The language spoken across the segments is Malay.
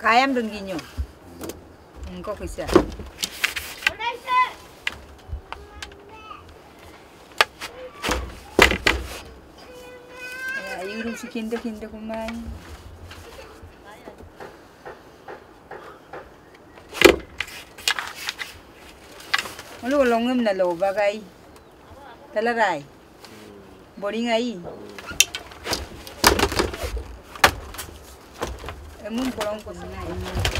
Kayam dun ginyo. Kok bisa. Ya, yurung si kinda kumain. Lu longem na lo bagay. Talaray. Boring ay. Emun porong ko na ay.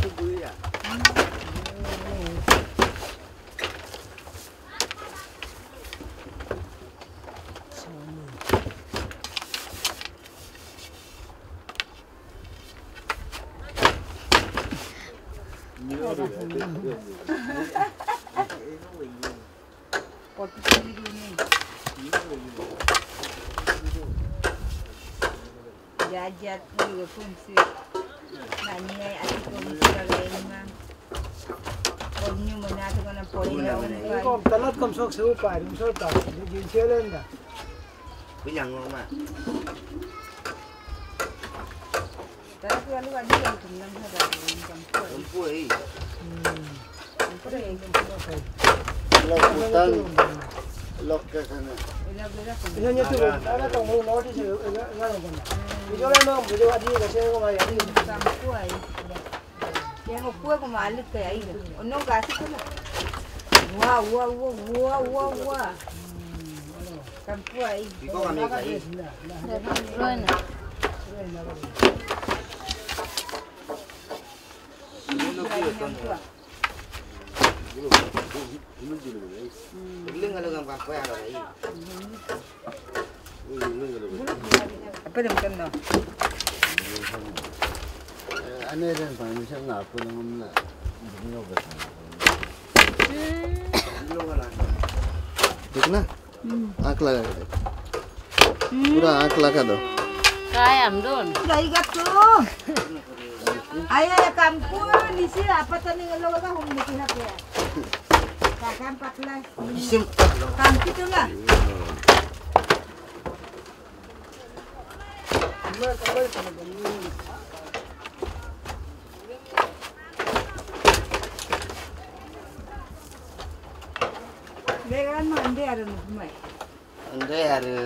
Jajat juga fungsi. Nanya ati fungsi lain mah. Ponyo mana tu kan ponyo. Kau telat kam sok sewa pari, misal tak, di jalan dah. Yang lama. Tapi kalau ada yang tunang ada campur. Campur eh. Campur yang campur. Lok hutan. Lok ke sana. Ini hanya tu, ada tu orang lawat itu, enggak kan. Video lama, video adi kasi ko mai adi. Campur ay. Yang upua ko malit kaya ay. Ono kasi ko na. Wah. Campur ay. Ikaw kami kay. Rona. Apa dia makan no? Ano rin pa minsan nga po nang na. Hindi ba? Dekna? Akla. Pura akla ka do. Kayam don. Dai gatto. Ayah kampung di sini apa tadi kalau kita humnikin apa ya? Kakak 14. Kampung itu lah. Vegan mande ada numai. Ande ada.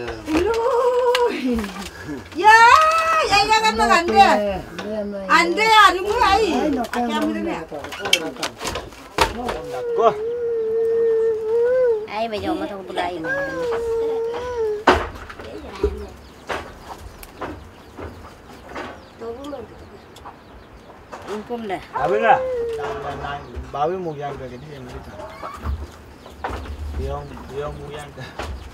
Ya, jangan makan dia. Ande ada mulai. Ko. Ai bây giờ mà không có đây mà. Không deh. Abi enggak? Bawi mau yang kayak gini yang gitu. Biong mau yang ke.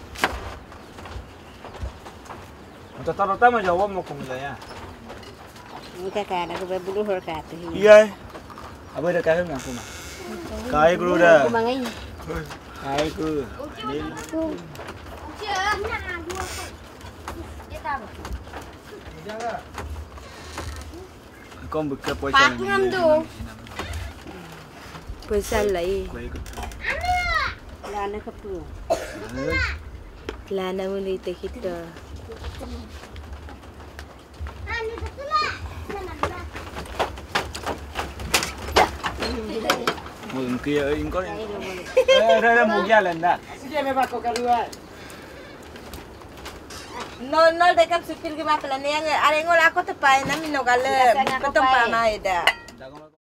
Untuk rata-rata mah jawab mau kumulanya. Muka kan aku berbulu horkat. Iya. Abi ada kayak nggak kuma? Kayak guru dah. Kumangai. Kayak guru. Con bực cái Phát ngâm đồ. Pesa lai. Lana kapur. Lana muli te kita. Mừng kia ơi có. Đây là mùng gia lần đó. Sige me bako kalua. No dekat supir ke maplan yang arengol aku tepai nami no gale. Ketempa na ida.